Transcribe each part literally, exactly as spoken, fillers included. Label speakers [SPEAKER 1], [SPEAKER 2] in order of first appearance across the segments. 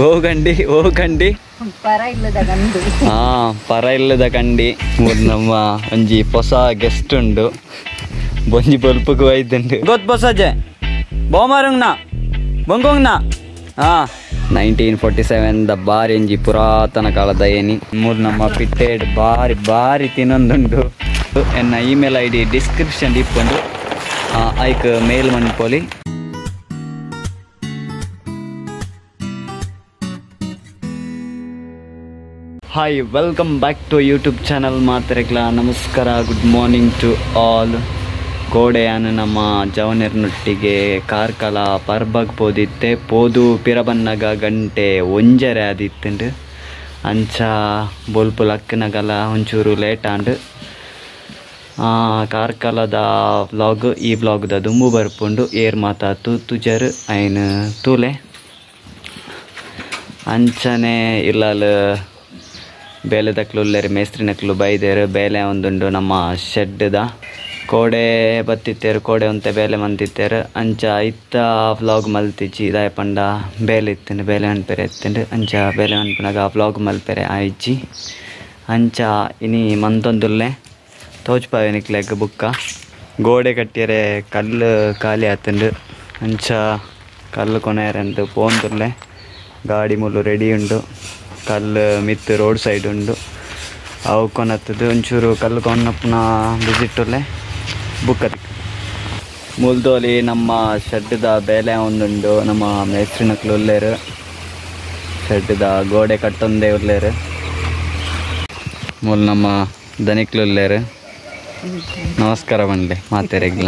[SPEAKER 1] ಹೋಗಂಡಿ ಹೋಗಂಡಿ
[SPEAKER 2] ಪರ ಇಲ್ಲದ ಗಂಡು
[SPEAKER 1] ಹಾ ಪರ ಇಲ್ಲದ ಕಂಡಿ ನಮ್ಮ ಒಂಜಿ ಹೊಸ ಗೆಸ್ಟ್ ಉಂಡು ಬೊಂಜಿ ಬಲ್ಪಕ್ಕೆ ಒಯ್ದುಂಡು ಗೊತ್ತು ಬೊಸಜೆ ಬೋಮಾರಂಗ್ನ ಬೊಂಗೋಂಗ್ನ ಹಾ ನೈನ್ಟೀನ್ ಫೋರ್ಟಿ ಸೆವೆನ್ ದ ಬಾರಿ ಒಂಜಿ ಪುರಾತನ ಕಾಲದ ಏನಿ ಮೂರು ನಮ್ಮ ಪಿಟ್ಟೆಡ್ ಬಾರಿ ಬಾರಿ ತಿನ್ನೊಂದುಂಡು ಎನ್ನ ಇಮೇಲ್ ಐ ಡಿ ಡಿಸ್ಕ್ರಿಪ್ಷನ್ ಇಪ್ಪುಂಡು ಐಕ್ ಮೇಲ್ ಮನ್ಪೊಲಿ. Hi welcome back to YouTube channel ಮಾತ್ರೆಗ್ಲ ನಮಸ್ಕಾರ. Good morning to all. ಗೋಡೆಯಾನ ನಮ್ಮ ಜವನರ್ನೊಟ್ಟಿಗೆ ಕಾರ್ಕಲ ಪರ್ಬಗ್ ಪೋದಿತ್ತೆ ಪೋದು ಪಿರಬನ್ನಗ ಗಂಟೆ ಒಂಜರೆ ಆದಿತ್ತುಂಡು ಅಂಚ ಬೊಲ್ಪು ಲಕ್ಕನಗಲ ಒಂಚೂರು ಲೇಟ್ ಆಂಡು ಕಾರ್ಕಲದ ವ್ಲಾಗ್ ಈ ವ್ಲಾಗ್ದ ದುಂಬು ಬರ್ಪುಂಡು ಏರ್ ಮಾತಾತು ತುಜರ್ ಐನ್ ತೂಲೆ ಅಂಚನೆ ಇಲ್ಲಲ್ ಬೇಲೆ ತಕ್ಲುಲ್ಲೇರು ಮೇಸ್ತ್ರಿ ನಕ್ಲು ಬೈದೇರು ಬೇಲೆ ಒಂದುಂಡು ನಮ್ಮ ಶೆಡ್ದ ಕೋಡೆ ಬತ್ತಿತ್ತೇರು ಕೋಡೆ ಒಂತೆ ಬೇಲೆ ಮಂತಿತ್ತೇರು ಅಂಚ ಇತ್ತ ವ್ಲಾಗ್ ಮಲ್ತಿಚ್ಚಿ ಇದಾಯ ಪಂಡ ಬೇಲೆ ಇತ್ತಂಡು ಬೇಲೆ ಮನ್ಪೆರೆ ಎತ್ತಂಡು ಅಂಚ ಬೇಲೆ ಮನ್ಪನಾಗ ವ್ಲಾಗ್ ಮಲ್ಪೆರೆ ಆಯ್ಚಿ ಅಂಚ ಇನಿ ಮಂತೊಂದುಲ್ಲೆ ತೋಚ್ಪಾವೆನಿಕ್ಲೆಗ್ ಬುಕ್ಕ ಗೋಡೆ ಕಟ್ಟಿಯರೆ ಕಲ್ಲು ಖಾಲಿ ಆತಂಡು ಅಂಚ ಕಲ್ಲು ಕೊನೆಯರಂದು ಪೋಂದುಲ್ಲೆ ಗಾಡಿ ಮುಲ್ಲು ರೆಡಿ ಉಂಡು ಕಲ್ಲು ಮಿತ್ತು ರೋಡ್ ಸೈಡ್ ಉಂಡು ಅವು ಕೊನತ್ತದು ಒಂಚೂರು ಕಲ್ಲು ಕೊನ್ನಪ್ಪನ ವಿಸಿಟ್ಟುಲ್ಲೆ ಬುಕ್ಕದಿ ಮುಲ್ದೋಲಿ ನಮ್ಮ ಶೆಡ್ದ ಬೇಲೆ ಒಂದುಂಡು ನಮ್ಮ ಮೇಸ್ತ್ರಿ ನಕ್ಲು ಉಲ್ಲೇರು ಶೆಡ್ದ ಗೋಡೆ ಕಟ್ಟೊಂದೇ ಉಲ್ಲೇರು ಮೂಲ್ ನಮ್ಮ ದನಿಕ್ಲು ಉಲ್ಲೇರು ನಮಸ್ಕಾರ ಬಂಡೆ ಮಾತೆರೆಗ್ಲ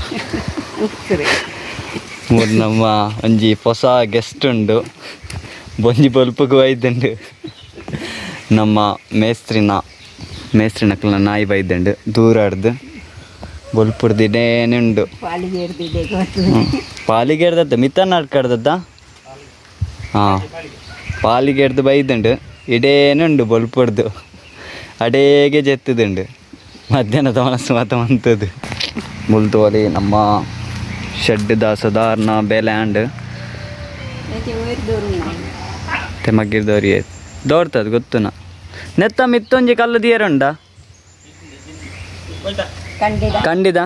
[SPEAKER 1] ಮೂಲ್ ನಮ್ಮ ಒಂಜಿ ಹೊಸ ಗೆಸ್ಟ್ ಉಂಡು ಬೊಂಜಿ ಬಲ್ಪಗೆ ಒಯ್ದುಂಡು ನಮ್ಮ ಮೇಸ್ತ್ರಿನ ಮೇಸ್ತ್ರಿ ನಕ್ಲನ ನಾಯಿ ಬೈದುಂಡು ದೂರ ಆಡ್ದು ಬೊಲ್ಪುರ್ದು ಇಡೇನುಂಡು ಪಾಲಿಗೆಡ್ದದ್ದ ಮಿತ್ತನ್ನ ಆಡ್ಕಡ್ದದ್ದ ಹಾಂ ಪಾಲಿಗೆಡ್ದು ಬೈದುಂಡು ಇಡೇನುಂಡು ಬೊಲ್ಪುರ್ದು ಅಡೇಗೆ ಜೆತ್ತದುಂಡು ಮಧ್ಯಾಹ್ನ ತಮನಸು ಮಾತ ಮಂತದ್ದು ಮುಲ್ತೋಲಿ ನಮ್ಮ ಶೆಡ್ದ ಸಾಧಾರಣ ಬೇಲೆ ಆಂಡ್ ತೆಮಗಿರ್ದವ್ರಿ ದೋರ್ತದ ಗೊತ್ತುನ ನೆತ್ತ ಮಿತ್ತೊಂಜಿ ಕಲ್ಲು ದಿಯರುಂಡ ಕಂಡಿದ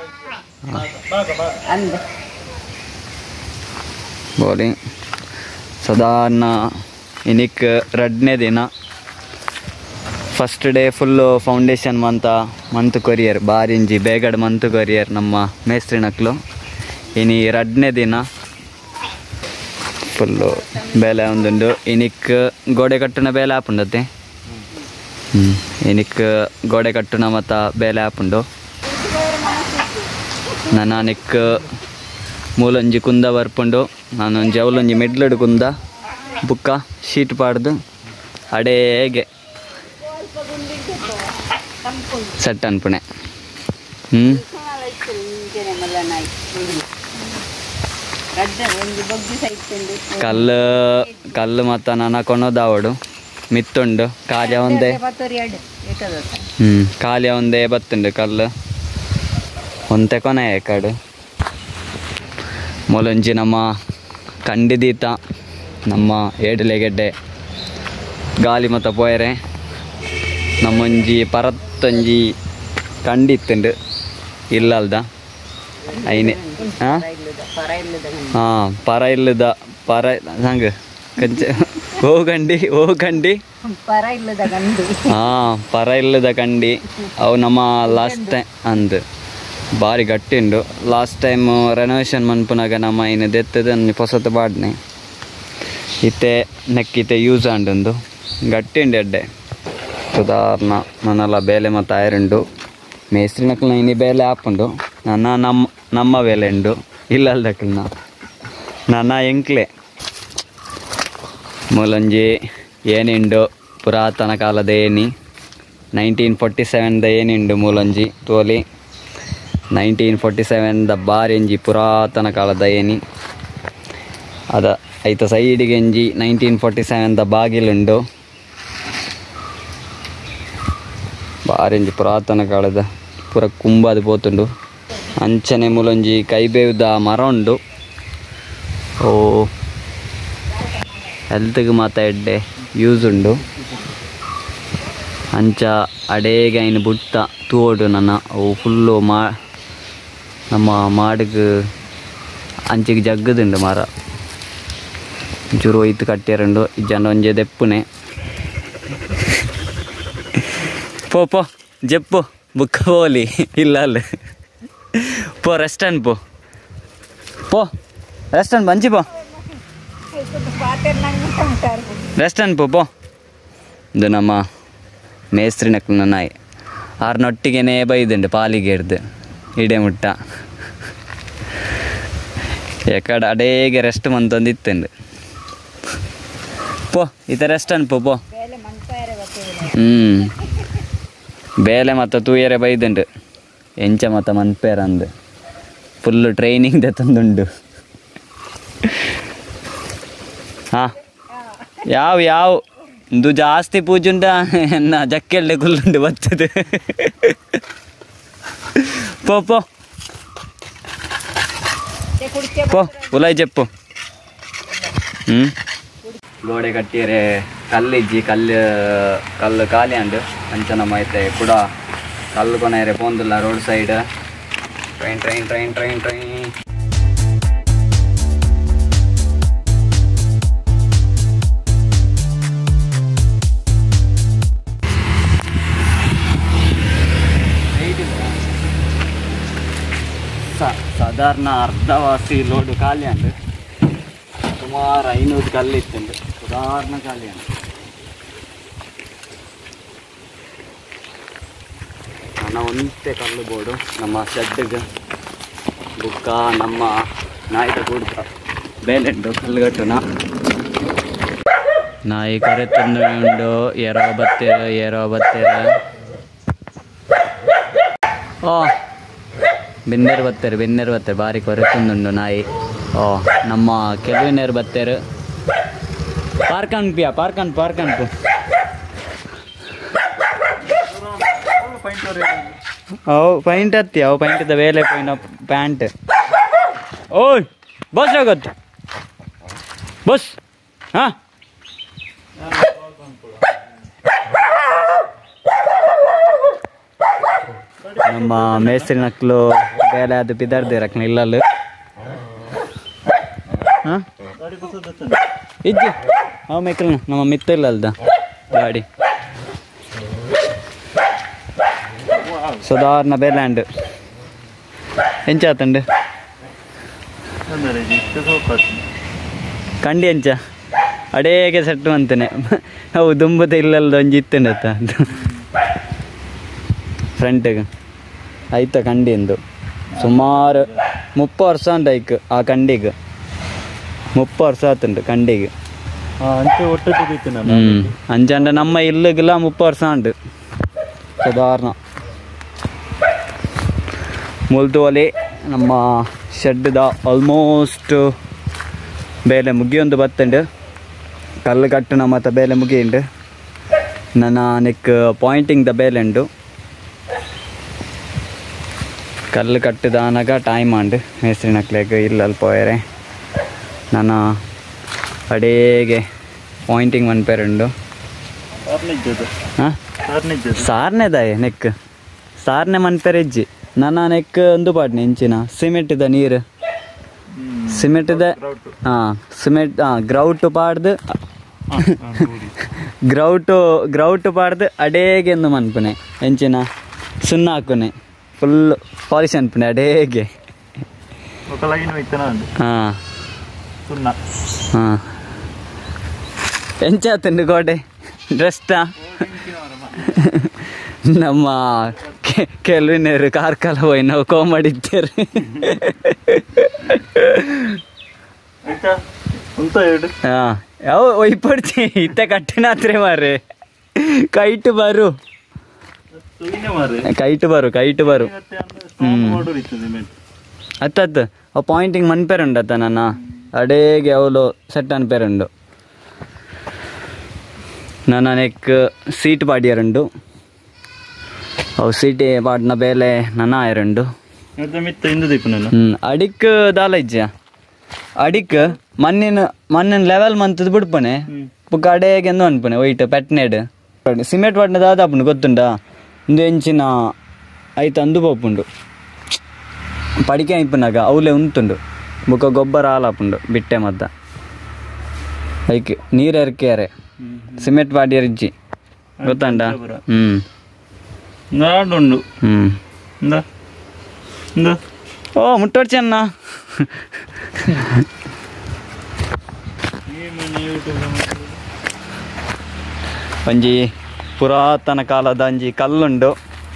[SPEAKER 1] ಬೋಲಿ ಸಾಧಾರಣ ಇನಿಕ್ ರಡ್ನೇ ದಿನ ಫಸ್ಟ್ ಡೇ ಫುಲ್ಲು ಫೌಂಡೇಶನ್ ಮಂತ ಮಂತು ಕೊರಿಯರ್ ಬಾರಿಂಜಿ ಬೇಗಡ್ ಮಂತು ಕೊರಿಯರ್ ನಮ್ಮ ಮೇಸ್ತ್ರಿ ನಕ್ಲು ಇನಿ ರಡ್ನೇ ದಿನ ಫುಲ್ಲು ಬೇಲೆ ಒಂದುಂಡು ಇನಿಕ್ ಗೋಡೆ ಕಟ್ಟುನ ಬೇಲೆ ಆಪುಂಡತೆ ಹ್ಞೂ ಇನಿಕ್ ಗೋಡೆ ಕಟ್ಟುನ ಮತ್ತು ಬೇಲೆ ಆಪುಂಡು ನಾನು ನಿಕ್ ಮೂಲೊಂಜಿ ಕುಂದ ಬರ್ಪುಂಡು ನಾನು ಜವಲೊಂಜಿ ಮಿಡ್ಲಡ್ ಕುಂದ ಬುಕ್ಕ ಶೀಟ್ ಪಾಡ್ದು ಅಡೇಗೆ ಸೆಟ್ ಅನ್ಪುಣೆ ಹ್ಞೂ ಕಲ್ಲು ಕಲ್ಲು ಮತ್ತು ನಾನು ಕೊನೋದಾವಡು ಮಿತ್ತುಂಡು ಕಾಲ್ಯ ಒಂದೇ ಹ್ಞೂ ಕಾಲ್ಯ ಒಂದೇ ಬತ್ತುಂಡು ಕಲ್ಲು ಒಂತೆ ಕೊನೆ ಕಡು ಮೊಲೊಂಜಿ ನಮ್ಮ ಕಂಡಿದೀತ ನಮ್ಮ ಏಡಲೆಗೆಡ್ಡೆ ಗಾಲಿ ಮತ್ತು ಪೋಯರೆ ನಮ್ಮೊಂಜಿ ಪರತ್ತೊಂಜಿ ಕಂಡಿತ್ತುಂಡು ಇಲ್ಲಲ್ದ ಐನೆ ಹಾಂ ಹಾಂ ಪರ ಇಲ್ಲದ ಪರ ಹಂಗೆ ಕಂಚ ಹೋಗಂಡಿ ಹೋಗಂಡಿ
[SPEAKER 2] ಪರ ಇಲ್ಲದ ಗಂಡು
[SPEAKER 1] ಹಾಂ ಪರ ಇಲ್ಲದ ಕಂಡಿ ಅವು ನಮ್ಮ ಲಾಸ್ಟ್ ಟೈಮ್ ಅಂದು ಭಾರಿ ಗಟ್ಟಿ ಉಂಡು ಲಾಸ್ಟ್ ಟೈಮ್ ರೆನೋವೇಷನ್ ಮನ್ಪುನಾಗ ನಮ್ಮ ಇನ್ನು ದೆತ್ತದ ಹೊಸತು ಬಾಡ್ನೆ ಇತ್ತೆ ನೆಕ್ಕಿತೆ ಯೂಸ್ ಆಂಡೊಂದು ಗಟ್ಟಿ ಉಂಡು ಎಡ್ಡೆ ಸುಧಾರ್ನ ನನ್ನೆಲ್ಲ ಬೇಲೆ ಮತ್ತು ಆಯರುಂಡು ಮೇಸ್ತ್ರಿ ನಕ್ಲು ಇನಿ ಬೇಲೆ ಆಪುಂಡು ನನ್ನ ನಮ್ಮ ನಮ್ಮ ಬೇಲೆ ಉಂಡು ಇಲ್ಲಲ್ದಕ್ಲನ ನನ್ನ ಎಂಕ್ಲೆ ಮೂಲೊಂಜಿ ಏನಿಂಡು ಪುರಾತನ ಕಾಲದ ಏನಿ ನೈನ್ಟೀನ್ ಫೋರ್ಟಿ ಸೆವೆನ್ದ ಏನಿಂಡು ಮೂಲೊಂಜಿ ತೋಲಿ ನೈನ್ಟೀನ್ ಫೋರ್ಟಿ ಸೆವೆನ್ದ ಬಾರಿ ಒಂಜಿ ಪುರಾತನ ಕಾಲದ ಏನಿ ಅದ ಐತ ಸೈಡಿಗೆ ಒಂಜಿ ನೈನ್ಟೀನ್ ಫೋರ್ಟಿ ಸೆವೆನ್ದ ಬಾಗಿಲುಂಡು ಬಾರಿ ಒಂಜಿ ಪುರಾತನ ಕಾಲದ ಪೂರ ಕುಂಬಾದು ಪೋತುಂಡು ಅಂಚನೆ ಮೂಲೊಂಜಿ ಕೈಬೇವ್ದ ಮರ ಉಂಡು ಓ ಹೆಲ್ತ್ಗೆ ಮಾತ್ರ ಎಡ್ಡೆ ಯೂಸ್ ಉಂಡು ಅಂಚ ಅಡೇಗೆ ಐನು ಬುಟ್ಟ ತೂಡು ನನ್ನ ಅವು ಫುಲ್ಲು ಮಾ ನಮ್ಮ ಮಾಡಿಗೆ ಅಂಚಿಗೆ ಜಗ್ಗದುಂಡು ಮರ ಚೂರು ಒಯ್ತು ಕಟ್ಟಿಯರುಂಡು ಜನ ಒಂಜೆ ದೆಪ್ಪುನೆ ಪೋ ಪೋ ಜಪ್ಪು ಬುಕ್ಕ ಹೋಲಿ ಇಲ್ಲ ಅಲ್ಲ ಪೋ ರೆಸ್ಟನ್ ಪೋ ಪೋ ರೆಸ್ಟನ್ ಬಂಚಿ ಪೋ ರೆಸ್ಟನ್ ಪೋ ಪೋ ಇದು ನಮ್ಮ ಮೇಸ್ತ್ರಿ ನಕ್ಲು ನಾಯಿ ಆರ್ನೊಟ್ಟಿಗೆನೇ ಬೈದುಂಡು ಪಾಲಿಗೆ ಹಿಡ್ದು ಇಡೆ ಮುಟ್ಟ ಎಕಡೆ ಅಡೇಗೆ ರೆಸ್ಟ್ ಮಂತೊಂದಿತ್ತುಂಡು ಪೋ ಈತ ರೆಸ್ಟ್ ಅನ್ಪು ಪೋ ಹ್ಞೂ ಬೇಲೆ ಮತ್ತು ತೂಯರೆ ಬೈದುಂಡು ಎಂಚ ಮತ್ತು ಮನ್ಪೇರ ಅಂದು ಫುಲ್ಲು ಟ್ರೈನಿಂಗ್ ತಂದುಂಡು ಹಾಂ ಯಾವ ಯಾವ ಇದು ಜಾಸ್ತಿ ಪೂಜುಂಡ ಎನ್ನ ಜಕ್ಕೆಳ್ಳೆ ಗುಲ್ಲುಂಡು ಬರ್ತದೆ ಪೋ ಪೋ ಪೋ ಉಲಾಯ್ ಜಪ್ಪು ಹ್ಞೂ ಗೋಡೆ ಕಟ್ಟಿಯರೆ ಕಲ್ಲಿಜ್ಜಿ ಕಲ್ಲು ಕಲ್ಲು ಖಾಲಿ ಅಂಡು ಅಂಚನ ಮೈತೆ ಕೂಡ ಕಲ್ಲು ಕೊನೆಯರೆ ಪೋಂದಿಲ್ಲ road side train train train train train ಸಾಧಾರಣ ಅರ್ಧವಾಸಿ ಲೋಡು ಖಾಲಿ ಅಂಡು ಸುಮಾರು ಐನೂರು ಕಲ್ಲಿತ್ತುಂಡು ಸಾಧಾರಣ ಖಾಲಿ ಅಂಡು ನನ್ನ ಒಂದೇ ಕಲ್ಲು ಬೋರ್ಡು ನಮ್ಮ ಶೆಡ್ಗೆ ಬುಕ್ಕ ನಮ್ಮ ನಾಯಿತ ಕೂಡ್ತ ಬೇಲೆಂಡು ಕಲ್ಲುಗಟ್ಟುನ ನಾಯಿ ಕರೆತುಂಡು ಉಂಡು ಏರೋ ಬತ್ತೀರ ಏರೋ ಬತ್ತೀರ ಓ ಬೆನ್ನೇರು ಬತ್ತೇರು ಬೆನ್ನೇರು ಬತ್ತೇರು ಬಾರಿ ಕೊರೆತುಂದುಂಡು ನಾಯಿ ಓ ನಮ್ಮ ಕೆಲವಿನೇರು ಬತ್ತೇರು ಪಾರ್ಕನ್ ಪಿಯಾ ಪಾರ್ಕನ್ ಪಾರ್ಕನ್ ಪು ಅವು ಪೈಂಟ್ ಹತ್ತಿ ಅವು ಪೈಂಟಿದ ವೇಲೆ ಪೈನ ಪ್ಯಾಂಟ್ ಓಯ್ ಬಸ್ ಆಗುತ್ತೆ ಬಸ್ ಹಾಂ ನಮ್ಮ ಮೇಸ್ತ್ರಿ ನಕ್ಲು ಬೇಲೆ ಅದು ಬಿದ್ದಾರ್ದೆ ರಕ್ನ ಇಲ್ಲಲ್ಲಿ ಹಾಂ ಇಜ್ಜಿ ಅವು ಮೇಕಲ್ನ ನಮ್ಮ ಮಿತ್ತ ಇಲ್ಲ ಅಲ್ದ ಗಾಡಿ ಸಾಧಾರಣ ಬೇಲ್ಯಾಂಡ್ ಎಂಚಾತಂಡು ಕಂಡಿ ಎಂಚ ಅಡೇಗೆ ಸೆಟ್ಟು ಅಂತೇನೆ ಅವು ದುಂಬದ ಇಲ್ಲಲ್ದ ಒಂಜಿ ಇತ್ತಂಡ ಫ್ರಂಟಿಗೆ ಆಯ್ತಾ ಕಂಡಿಂದು ಸುಮಾರು ಮುಪ್ಪ ವರ್ಷ ಉಂಟು ಐಕ್ ಆ ಕಂಡಿಗೆ ಮುಪ್ಪ ವರ್ಷ ಆತುಂಟು ಕಂಡಿಗೆ ಹ್ಞೂ ಅಂಚಂಡ ನಮ್ಮ ಇಲ್ಲಿಗೆಲ್ಲ ಮುಪ್ಪ ವರ್ಷ ಉಂಟು ಸಾಧಾರಣ ಮುಲ್ತುವಲಿ ನಮ್ಮ ಶೆಡ್ದ ಆಲ್ಮೋಸ್ಟ್ ಬೇಲೆ ಮುಗಿಯೊಂದು ಬತ್ತುಂಡು ಕಲ್ಲು ಕಟ್ಟುನ ಮತ್ತು ಬೇಲೆ ಮುಗಿಯುಂಡು ನನ್ನ ನೆಕ್ ಪಾಯಿಂಟಿಂಗ್ ದ ಬೇಲೆ ಉಂಡು ಕಲ್ಲು ಕಟ್ಟುದಾನಾಗ ಟೈಮ್ ಅಂಡು ಮೇಸ್ತ್ರಿ ನಕ್ಲೆಗೆ ಇಲ್ಲಲ್ಲಿ ಪೋಯರೆ ನಾನು ಅಡೇಗೆ ಪಾಯಿಂಟಿಂಗ್ ಮನ್ಪೇರುಂಡು ಹಾಂ ಸಾರ್ನೆದಾಯ ನೆಕ್ ಸಾರ್ನೆ ಮನ್ಪೇರು ಇಜ್ಜಿ ನನ್ನ ನೆಕ್ ಒಂದು ಪಾಡ್ನೆ ಇಂಚಿನ ಸಿಮೆಂಟಿದ ನೀರು ಸಿಮೆಂಟಿದ ಹಾಂ ಸಿಮೆಂಟ್ ಹಾಂ ಗ್ರೌಟು ಪಾಡ್ದು ಗ್ರೌಟು ಗ್ರೌಟು ಪಾಡ್ದು ಅಡೇಗೆ ಎಂದು ಮನ್ಪುನೆ ಎಂಚಿನ ಸುಣ್ಣ ಹಾಕುನೆ ಫುಲ್ ಪಾಲಿಶ್ ಅನ್ಪುನೆ ಅಡೇಗೆ ಹಾಂ ಹಾಂ ಎಂಚಾತಂಡು ಗೋಡೆ ಡ್ರೆಸ್ಟಾ ನಮ್ಮ ಕೆಲವಿನೇರು ಕಾರ್ಕಲ ಹೋಯ್ ನಾವು ಕೋಮಡಿದ್ದೇರು ಹಾಂ ಯಾವ ಒಯ್ಪಡ್ತಿ ಇತ್ತ ಕಟ್ಟಿನಾತ್ರೆ ಮಾರೆ ಕೈಟ್ ಬರು ಕೈಟ್ ಬರು ಕೈಟ್ ಬರು ಹ್ಞೂ ಅತ್ತತ್ತು ಅವು ಪಾಯಿಂಟಿಂಗ್ ಮನ್ಪೇರುಂಡು ಅತ್ತ ನನ್ನ ಅಡೇಗೆ ಅವಳು ಸೆಟ್ ಅನ್ಪೇರುಂಡು ನನ್ನ ನೆಕ್ ಸೀಟ್ ಪಾಡಿಯರುಂಡು ಅವು ಸೀಟಿ ಪಾಡ್ನ ಬೇಲೆ ನನ್ನ ಆಯರುಂಡು ಹ್ಞೂ ಅಡಿಕ್ ದಾಲ ಇಜ್ಜ ಅಡಿಕ್ ಮಣ್ಣಿನ ಮಣ್ಣಿನ ಲೆವೆಲ್ ಮಂತದ್ದು ಬಿಡ್ಪನೆ ಬುಕ್ಕ ಅಡೆಗೆ ಎಂದು ಅನ್ಪನೆ ವೈಟ್ ಪೆಟ್ನೇಡ್ ಸಿಮೆಂಟ್ ಪಟ್ನದ ಆದಾಪುಂಡು ಗೊತ್ತುಂಡ ಒಂದು ಎಂಚಿನ ಐತು ಅಂದು ಪೋಪುಂಡು ಪಡಿಕೆ ಇಪ್ಪನಾಗ ಅವಲೇ ಉಂತುಂಡು ಬುಕ್ಕ ಗೊಬ್ಬರ ಹಾಲಾಪುಂಡು ಬಿಟ್ಟೆ ಮದ್ದ ಐಕ್ ನೀರು ಎರ್ಕೆಯಾರೆ ಸಿಮೆಂಟ್ ಪಾಡಿ ಎರ್ಜಿ ಗೊತ್ತಂಡ ಹ್ಞೂ
[SPEAKER 3] ನಾಡುಂಡು ಹ್ಞೂ
[SPEAKER 1] ಓ ಮುಟ್ಟೋಡ್ಚನ್ನ ಒಂಜಿ ಪುರಾತನ ಕಾಲದ ಒಂಜಿ ಕಲ್ಲುಂಡು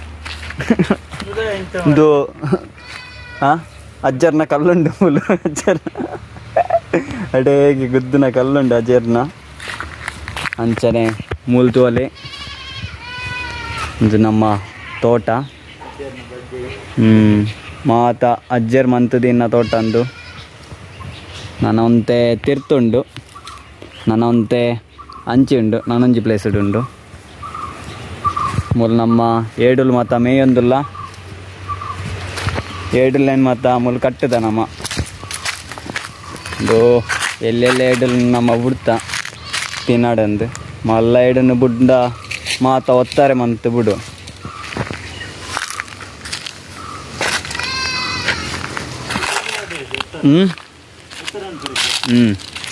[SPEAKER 1] ಇದು ಹಾಂ ಅಜ್ಜರ್ನ ಕಲ್ಲುಂಡು ಫುಲ್ ಅಜ್ಜರ್ ಅಡೇಗೆ ಗುದ್ದಿನ ಕಲ್ಲುಂಡು ಅಜ್ಜರ್ನ ಅಂಚನೆ ಮೂಲ್ತುವಲೆ ಇದು ನಮ್ಮ ತೋಟ ಹ್ಞೂ ಮಾತ ಅಜ್ಜರ್ ಮಂತದಿನ್ನ ತೋಟ ಅಂದು ನನ್ನ ಒಂತೆ ತಿರ್ತುಂಡು ನನ್ನ ಒಂತೆ ಅಂಚಿ ಉಂಡು ನಾನೊಂಜಿ ಪ್ಲೇಸ್ ಉಂಡು ಮೂಲ ನಮ್ಮ ಏಡುಲು ಮಾತ ಮೇಯೊಂದುಲ್ಲ ಏಡುಲೇನು ಮಾತ ಮೂಲ ಕಟ್ಟದ ನಮ್ಮ ಇದು ಎಲ್ಲೆಲ್ಲ ಏಡುಲು ನಮ್ಮ ಬಿಡ್ತ ತಿನ್ನಾಡಂದು ಮಲ್ಲ ಏಡನ್ನು ಬುಡ್ಡ ಮಾತ ಒತ್ತಾರೆ ಮಂತ್ ಬಿಡು ಹ್ಞೂ ಹ್ಞೂ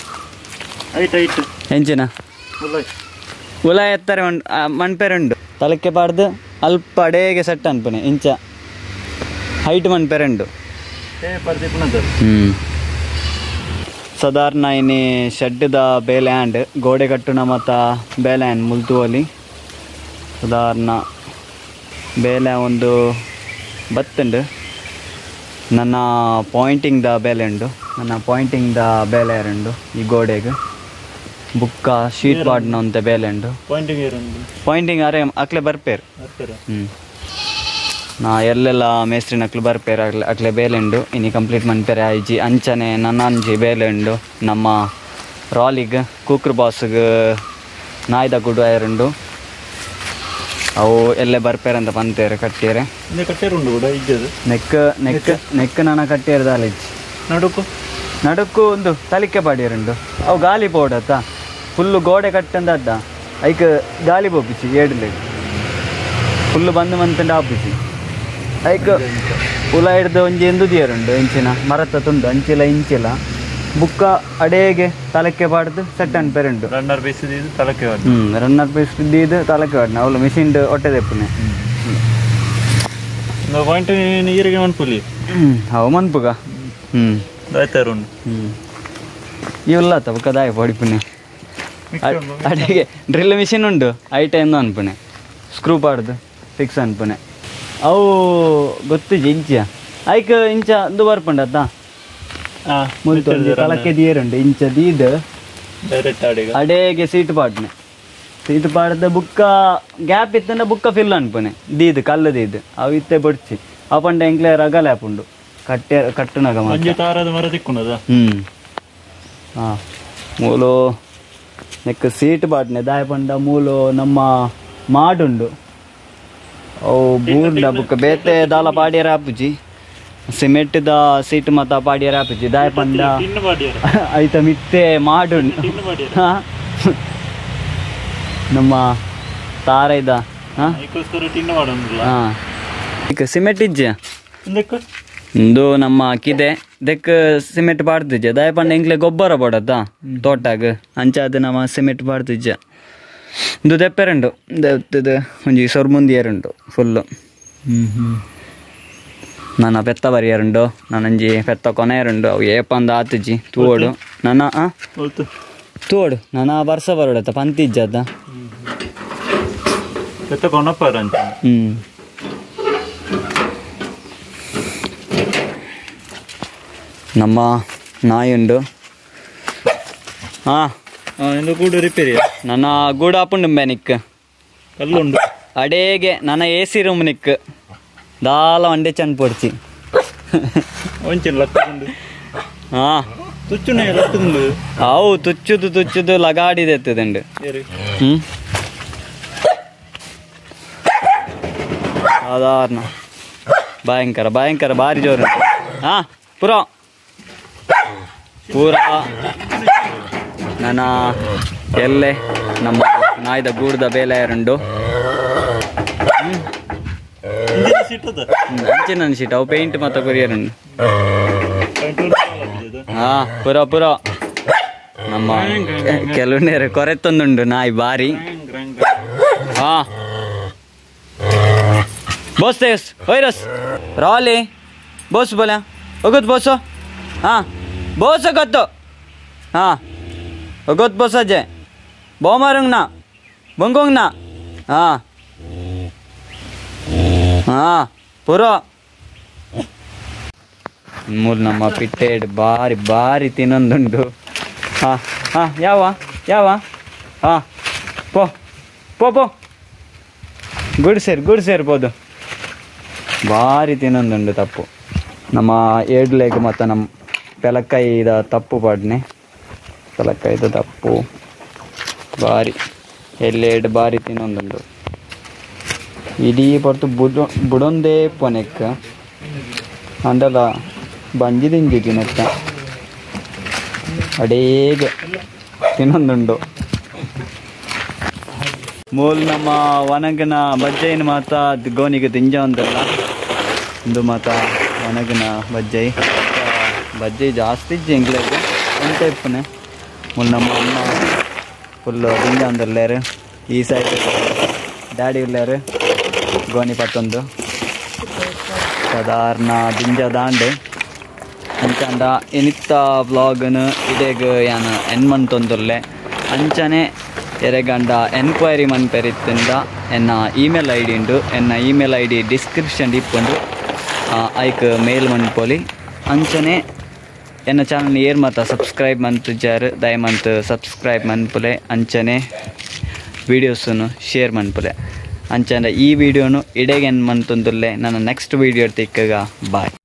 [SPEAKER 1] ಹೆಂಚಿನ ಉಲ ಎತ್ತಾರೆ ಮಣ್ಪೇರು ಉಂಡು ತಲಕ್ಕೆ ಪಾಡ್ದು ಅಲ್ಪ ಅಡೇಗೆ ಸೆಟ್ ಅನ್ಪನೆ ಇಂಚ ಹೈಟ್ ಮಣ್ಪೇರು ಉಂಡು ಹ್ಞೂ ಸಾಧಾರಣ ಇನಿ ಶೆಡ್ದ ಬೇಲೆ ಹ್ಯಾಂಡ್ ಗೋಡೆ ಕಟ್ಟುನ ಮತ್ತು ಬೇಲೆ ಹ್ಯಾಂಡ್ ಮುಲ್ತುವಲಿ ಸಾಧಾರಣ ಬೇಲೆ ಒಂದು ಬತ್ತುಂಡು ನನ್ನ ಪಾಯಿಂಟಿಂಗ್ದ ಬೇಲೆ ಉಂಡು ನನ್ನ ಪಾಯಿಂಟಿಂಗ್ದ ಬೇಲೆ ಉಂಡು ಈ ಗೋಡೆಗೆ ಬುಕ್ಕ ಶೀಟ್ ಬಾಡ್ನ ಅಂತ ಬೇಲೆ ಉಂಡು ಪಾಯಿಂಟಿಂಗ್ ಅರೆ ಅಕ್ಲೆ ಬರ್ಪೇರು ಹ್ಞೂ ನಾ ಎಲ್ಲೆಲ್ಲ ಮೇಸ್ತ್ರಿ ನಕ್ಲು ಬರ್ಪೇರು ಅಕ್ಲೆ ಅಕ್ಲೆ ಬೇಲೆ ಉಂಡು ಇನ್ನು ಕಂಪ್ಲೀಟ್ ಮನ್ಪೇರೆ ಆಯ್ಜಿ ಅಂಚನೆ ನನ್ನ ಅಂಜಿ ಬೇಲೆ ಉಂಡು ನಮ್ಮ ರಾಲಿಗೆ ಕುಕ್ರು ಬಾಸ್ಗೆ ನಾಯ್ದ ಗುಡು ಆಯರುಂಡು ಅವು ಎಲ್ಲೇ ಬರ್ಪೇರಂತ ಬಂತೇರೆ ಕಟ್ಟಿಯರೆ ನೆಕ್ ನೆಕ್ ನೆಕ್ ನನ್ನ ಕಟ್ಟಿಯರ್ದ ಅಲಿಜ್
[SPEAKER 3] ನಡುಕು
[SPEAKER 1] ನಡುಕು ಒಂದು ತಲಿಕೆ ಪಾಡಿಯರುಂಡು ಅವು ಗಾಳಿ ಪೋಡತ್ತ ಫುಲ್ಲು ಗೋಡೆ ಕಟ್ಟಂದದ್ದ ಐಕ್ ಗಾಳಿ ಪೋಪಿಸಿ ಏಡ್ಲೆ ಫುಲ್ಲು ಬಂದು ಮಂತಂಡು ಆಪಿಸಿ ಐಕ್ ಉಲ ಹಿಡ್ದು ಒಂಜಿ ಎಂದುದಿಯರುಂಡು ಇಂಚಿನ ಮರತ್ತ ತುಂಡು ಅಂಚಿಲ ಇಂಚಿಲ ಬುಕ್ಕ ಅಡೇಗೆ ತಲಕ್ಕೆ ಪಾಡ್ದು ಸೆಟ್ ಅನ್ಪೇರುಂಡು
[SPEAKER 3] ರನ್ನರ್ ಬೇಸಿದ್ದು ತಲಕ್ಕೆ
[SPEAKER 1] ಹ್ಞೂ ರನ್ನರ್ ಪೇಸ್ಟ್ ಇದ್ದಿದ್ದು ತಲಕ್ಕೆ ಪಾಡ್ನ ಅವಳು ಮಿಷಿನ್ ಹೊಟ್ಟೆ ತೆಪ್ಪನೆ
[SPEAKER 3] ಪಾಯಿಂಟ್ ನೀರಿಗೆ ಮನ್ಪುಲಿ
[SPEAKER 1] ಹ್ಞೂ ಅವು ಮನ್ಪುಗ ಹ್ಞೂ
[SPEAKER 3] ದಾಯ್ತಾರುಂಡು
[SPEAKER 1] ಹ್ಞೂ ಇವೆಲ್ಲ ಆತ ಬುಕ್ಕ ದಾಯ ಪಡಿಪುನೆ ಅಡಿಗೆ ಡ್ರಿಲ್ ಮಿಷಿನ್ ಉಂಡು ಐಟ ಎಂದು ಅನ್ಪುನೆ ಸ್ಕ್ರೂ ಪಾಡ್ದು ಫಿಕ್ಸ್ ಅನ್ಪುನೆ ಅವು ಗೊತ್ತು ಇಂಚಿಯ ಐಕ್ ಇಂಚ ಇದು ಬರ್ಪುಂಡತ್ತ ಮುಲ್ತು ತಲಕ್ಕೆ ದೀರುಂಡು ಇಂಚ ದೀದು ಅಡೇಗೆ ಸೀಟ್ ಪಾಡ್ನೆ ಸೀಟ್ ಪಾಡ್ದ ಬುಕ್ಕ ಗ್ಯಾಪ್ ಇತ್ತಂದ್ರೆ ಬುಕ್ಕ ಫಿಲ್ ಅನ್ಪುನೆ ದೀದು ಕಲ್ಲು ದೀದು ಅವು ಇತ್ತೆ ಬಡ್ಸಿ ಅಪಂಡ ಎಂಕ್ಲೆ ರಗಲೆ ಹಾಪುಂಡು ಕಟ್ಟೆ ಕಟ್ಟುನಾಗ
[SPEAKER 3] ಮರ ತಿಕ್ಕುನದ
[SPEAKER 1] ಹ್ಞೂ ಹಾಂ ಮೂಲು ನೆಕ್ ಸೀಟ್ ಪಾಡ್ನೆ ದಾಯ ಪಂಡ ಮೂಲು ನಮ್ಮ ಮಾಡುಂಡು ಅವು ಬೂರ್ಡ ಬುಕ್ಕ ಬೇತೆ ದಾಲ ಪಾಡ್ಯಾರ ಹಾಪುಜಿ ಸಿಮೆಂಟ್ದ ಸೀಟ್ ಮತ್ತ ಪಾಡ್ಯಾರ ಹಾಪುಜಿ ದಾಯ ಪಂಡ ಆಯ್ತ ಮಿತ್ತೆ ಮಾಡುಂಡು ಹಾಂ ನಮ್ಮ ತಾರೈದ ಹಾಂ ಹಾಂ ಈಗ ಸಿಮೆಂಟ್ ಇಜ್ಜೆ ಇಂದು ನಮ್ಮ ಕಿದೆ ದೆಕ್ ಸಿಮೆಂಟ್ ಪಾಡ್ತಿಜ್ಜೆ ದಾಯ ಪಂಡ ಇಂಕ್ಲೆ ಗೊಬ್ಬರ ಪಡತ್ತ ತೋಟಾಗ ಅಂಚಾದ ನಮ್ಮ ಸಿಮೆಂಟ್ ಪಾಡ್ತಿಜ್ಜ ಇದು ದೆಪ್ಪೆರಂಡು ದೆಪ್ಪದು ಒಂಜಿ ಸೊರ್ಮುಂದಿಯರುಂಡು ಫುಲ್ಲು ಹ್ಞೂ ಹ್ಞೂ ನನ್ನ ಪೆತ್ತ ಬರಿಯರುಂಡು ನನ್ನಂಜಿ ಪೆತ್ತ ಕೊನೆಯರುಂಡು ಅವು ಏಪಂದ ಆತುಜಿ ತೂವೋಡು ನನ್ನ ಹಾಂ ತೂವೋಡು ನನ್ನ ಬರ್ಸ ಬರೋಡತ್ತ ಪಂತಿಜ್ಜದ ಹ್ಞೂ ನಮ್ಮ ನಾಯಿ ಉಂಡು ಹಾಂ
[SPEAKER 3] ಗೂಡು ರಿಪೇರಿ
[SPEAKER 1] ನನ್ನ ಗೂಡು ಹಾಪುಂಡು ನಿಕ್
[SPEAKER 3] ಕಲ್ಲುಂಡು
[SPEAKER 1] ಅಡೇಗೆ ನನ್ನ ಎ ಸಿ ರೂಮ್ ನಿಕ್ ದಾಲ ಒಂಡೆ ಚಂದ ಪೊಡ್ಚಿ ಹಾಂ
[SPEAKER 3] ತುಚ್ಚುನೆ ಲತ್ತುಂಡು
[SPEAKER 1] ಅವು ತುಚ್ಚುದು ತುಚ್ಚುದು ಲಗಾಡಿದೆ ಎತ್ತದುಂಡು ಹ್ಞೂ ಸಾಧಾರಣ ಭಯಂಕರ ಭಯಂಕರ ಭಾರಿ ಜೋರು ಹಾಂ ಪುರ ಪೂರ ನನ್ನ ಎಲ್ಲೆ ನಮ್ಮ ನಾಯ್ದ ಗೂಡ್ದ ಬೇಲೆ ಯಾರುಂಡು ಅಂಚಿನ ಶೀಟ್ ಅವು ಪೇಂಟ್ ಮತ್ತು ಕೊರಿಯರುಂಡು ಹಾಂ ಪುರ ಪುರ ನಮ್ಮ ಕೆಲವು ಕೊರೆತೊಂದುಂಡು ನಾಯಿ ಬಾರಿ ಹಾಂ ಬೋಸ್ ತೆಗಸ್ ಹೊಯ್ರಸ್ ರಾಲಿ ಬೋಸ್ ಬೋಲ ಹೋಗೋದು ಬೋಸು ಹಾಂ ಬೋಸ ಗೊತ್ತು ಹಾಂ ಹೋಗೋದು ಬೋಸ್ ಅಜ್ಜೆ ಬೋಮಾರಂಗ್ನ ಬಂಗೋಂಗ್ನ ಹಾಂ ಹಾಂ ಪುರ ಮೂರು ನಮ್ಮ ಪಿಟ್ಟೆಡ್ ಬಾರಿ ಬಾರಿ ತಿನ್ನೊಂದುಂಡು ಹಾಂ ಹಾಂ ಯಾವ ಯಾವ ಹಾಂ ಪೋ ಪೋ ಪೋ ಗುಡ್ ಸೇರ್ ಗುಡ್ ಸೇರ್ಬೋದು ಭಾರಿ ತಿನ್ನೊಂದುಂಡು ತಪ್ಪು ನಮ್ಮ ಏಡ್ಲೆಗ್ ಮತ್ತು ನಮ್ಮ ಪೆಲಕ್ಕೈದ ತಪ್ಪು ಪಾಡ್ನೆ ಪೆಲಕ್ಕೈದ ತಪ್ಪು ಭಾರಿ ಎಲ್ಲೆಡ್ ಭಾರಿ ತಿನ್ನೊಂದುಂಡು ಇಡೀ ಪೊರ್ತು ಬುಡ ಬುಡೊಂದೇ ಪೊನೆಕ್ಕ ಅಂಡಲ ಬಂಜಿ ತಿಂಜಿ ತಿನ್ನತ್ತ ಅಡೇಗೆ ತಿನ್ನೊಂದುಂಡು ಮೂಲ ನಮ್ಮ ಒಣಗಿನ ಬಜ್ಜೆಯನ್ನು ಮಾತ ಗೋನಿಗೆ ತಿಂಜ ಒಂದಲ್ಲ ಒಂದು ಮಾತ ಒಣಗಿನ ಬಜ್ಜೆ ಬಜ್ಜೆ ಜಾಸ್ತಿ ಜಂಗ್ಲಾಗ ಒಂದು ಟೈಪ್ನೆ ಮೂಲ ನಮ್ಮ ಅಮ್ಮ ಫುಲ್ಲು ತಿಂಜ ಒಂದಲ್ಲಾರು ಈ ಸೈಡ್ ಡ್ಯಾಡಿ ಇಲ್ಲಾರು ಗೋನಿ ಪತ್ತೊಂದು ಸಾಧಾರಣ ದಿಂಜ ದಾಂಡೆ ಅಂಚಂಡ ಎನಿತ್ತ ವ್ಲಾಗನು ಇದೇಗ ಯಾನು ಎನ್ ಮಂತೊಂದುಲ್ಲೆ ಅಂಚನೆ ಎರೆಗಂಡ ಎನ್ಕ್ವೈರಿ ಮನ್ಪೆರಿತ್ತಿಂದ ಎನ್ನ ಇಮೇಲ್ ಐ ಡಿ ಉಂಡು ಎನ್ನ ಇಮೇಲ್ ಐ ಡಿ ಡಿಸ್ಕ್ರಿಪ್ಷನ್ ಇಪ್ಪುಂಡು ಐಕ್ ಮೇಲ್ ಮನ್ಪೊಲಿ ಅಂಚನೆ ಎನ್ನ ಚಾನಲ್ ಏರ್ ಮಾತ ಸಬ್ಸ್ಕ್ರೈಬ್ ಮಂತುಜಾರು ದಯಮಂತ್ ಸಬ್ಸ್ಕ್ರೈಬ್ ಮನ್ಪುಲೆ ಅಂಚನೆ ವೀಡಿಯೋಸನ್ನು ಶೇರ್ ಮನ್ಪುಲೆ ಅಂಚಂಡ ಈ ವಿಡಿಯೋನು ಇಡೆಗೆನ್ ಮಂತೊಂದುಲ್ಲೆ ನನ್ನ ನೆಕ್ಸ್ಟ್ ವೀಡಿಯೋ ತಿಕ್ಕಗ ಬಾಯ್.